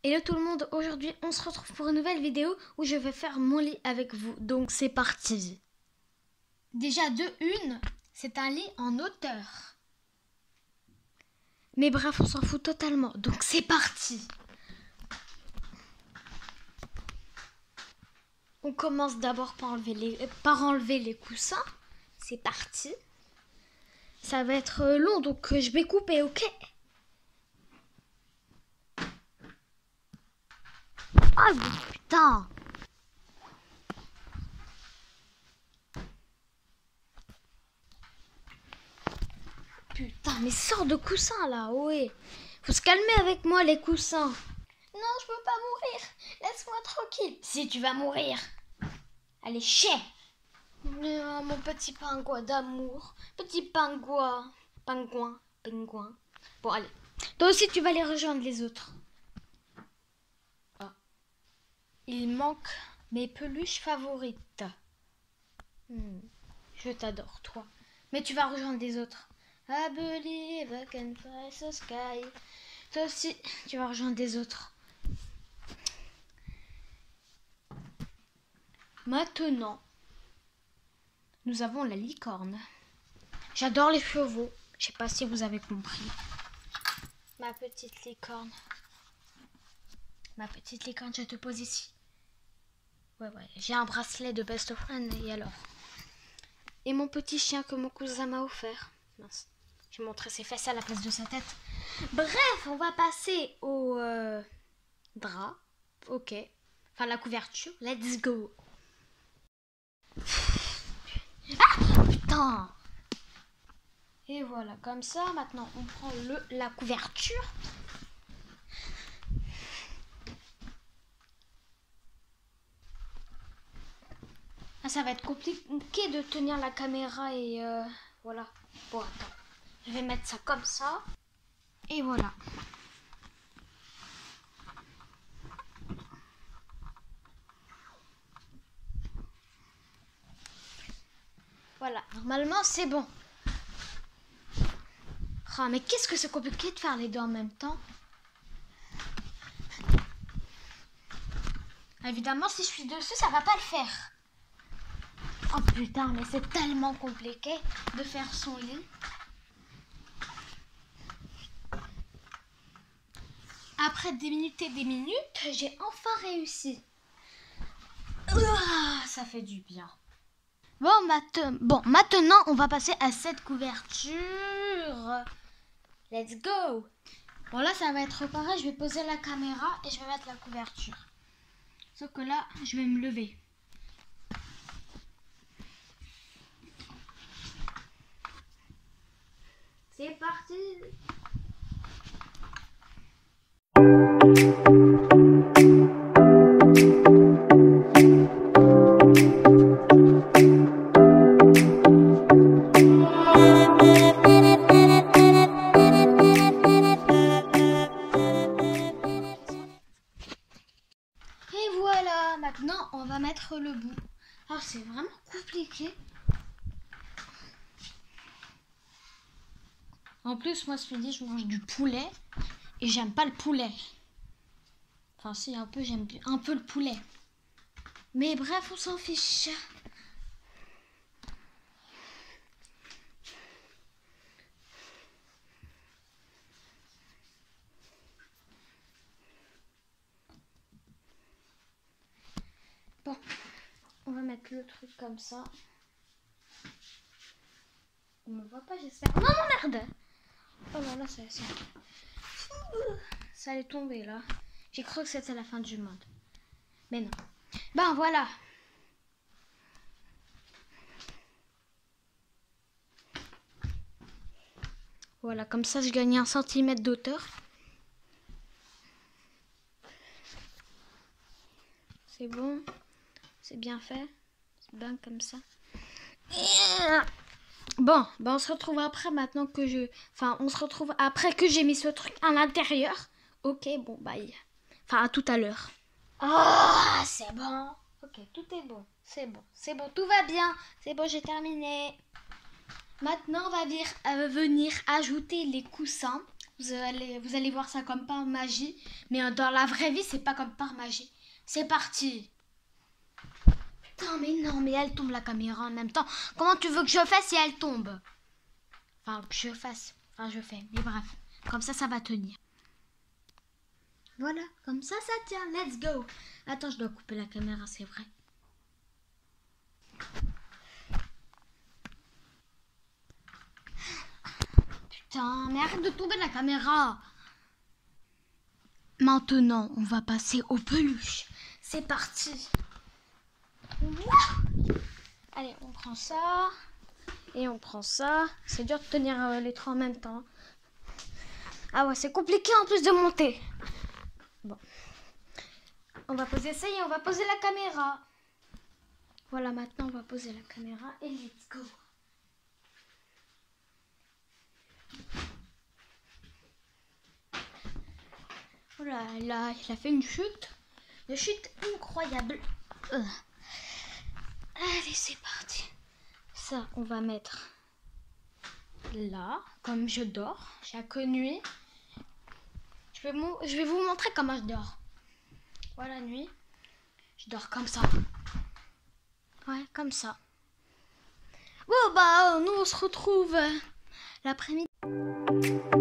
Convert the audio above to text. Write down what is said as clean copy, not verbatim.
Hello tout le monde, aujourd'hui on se retrouve pour une nouvelle vidéo où je vais faire mon lit avec vous, donc c'est parti. Déjà de une, c'est un lit en hauteur. Mais bref, on s'en fout totalement, donc c'est parti. On commence d'abord par enlever les coussins, c'est parti. Ça va être long, donc je vais couper, ok? Oh putain! Putain, mais sors de coussins là, ouais. Faut se calmer avec moi les coussins. Non, je peux pas mourir. Laisse-moi tranquille. Si tu vas mourir. Allez, chais. Mon petit pingouin d'amour. Petit pingouin. Pingouin. Bon, allez. Toi aussi, tu vas les rejoindre les autres. Oh. Il manque mes peluches favorites. Je t'adore, toi. Mais tu vas rejoindre les autres. I believe I can fly the sky. Toi aussi, tu vas rejoindre des autres. Maintenant, nous avons la licorne. J'adore les chevaux. Je sais pas si vous avez compris. Ma petite licorne. Ma petite licorne, je te pose ici. Ouais. J'ai un bracelet de best of friend et alors. Et mon petit chien que mon cousin m'a offert. Mince. J'ai montré ses fesses à la place de sa tête. Bref, on va passer au drap. Ok. Enfin, la couverture. Let's go. Ah, putain. Et voilà, comme ça, maintenant, on prend la couverture. Ah, ça va être compliqué de tenir la caméra et voilà. Bon, attends. Je vais mettre ça comme ça. Et voilà. Voilà, normalement c'est bon. Oh, mais qu'est-ce que c'est compliqué de faire les deux en même temps. Évidemment, si je suis dessus, ça va pas le faire. Oh putain, mais c'est tellement compliqué de faire son lit. Après des minutes et des minutes, j'ai enfin réussi. Ça fait du bien. Bon, maintenant, on va passer à cette couverture. Let's go. Bon, là, ça va être pareil. Je vais poser la caméra et je vais mettre la couverture. Sauf que là, je vais me lever. C'est parti. Et voilà, maintenant on va mettre le bout. Alors c'est vraiment compliqué. En plus, moi ce midi je mange du poulet et j'aime pas le poulet. Enfin si, un peu, j'aime un peu le poulet. Mais bref, on s'en fiche. Bon, on va mettre le truc comme ça. On me voit pas, j'espère. Non, merde. Oh là là, ça allait tomber là. J'ai cru que c'était la fin du monde. Mais non. Ben voilà. Voilà, comme ça je gagne 1 centimètre d'auteur. C'est bon. C'est bien fait. C'est bien comme ça. Bon, on se retrouve après maintenant que on se retrouve après que j'ai mis ce truc à l'intérieur. Ok, bon, bye. Enfin, à tout à l'heure. Ah, c'est bon. Ok, tout est bon. C'est bon, tout va bien. C'est bon, j'ai terminé. Maintenant, on va venir ajouter les coussins. Vous allez voir ça comme par magie. Mais dans la vraie vie, c'est pas comme par magie. C'est parti. Putain, mais non, mais elle tombe la caméra en même temps. Comment tu veux que je fasse si elle tombe? Enfin, que je fasse. Enfin, je fais. Mais bref. Comme ça va tenir. Voilà. Comme ça tient. Let's go. Attends, je dois couper la caméra, c'est vrai. Putain, mais arrête de tomber la caméra. Maintenant, on va passer aux peluches. C'est parti. Allez, on prend ça. Et on prend ça. C'est dur de tenir les trois en même temps. Ah ouais, c'est compliqué en plus de monter. Bon. On va poser ça et on va poser la caméra. Voilà, maintenant on va poser la caméra et let's go. Voilà, il a fait une chute. Une chute incroyable. Allez, c'est parti. Ça, on va mettre là, comme je dors chaque nuit. Je vais vous montrer comment je dors. Voilà, nuit. Je dors comme ça. Ouais, comme ça. Bon, bah, nous, on se retrouve l'après-midi.